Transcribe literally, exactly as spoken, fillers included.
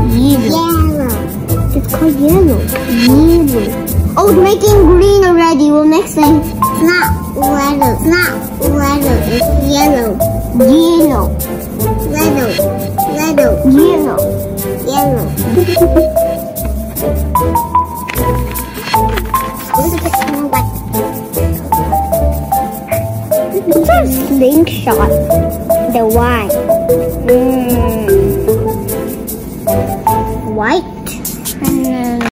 Yellow. It's called yellow. Yellow. Oh, it's making green already. Well, next thing. It's not yellow. It's not yellow. It's yellow. Yellow. Yellow. Yellow. Yellow. Yellow. What's our slingshot? The white. Mm. White?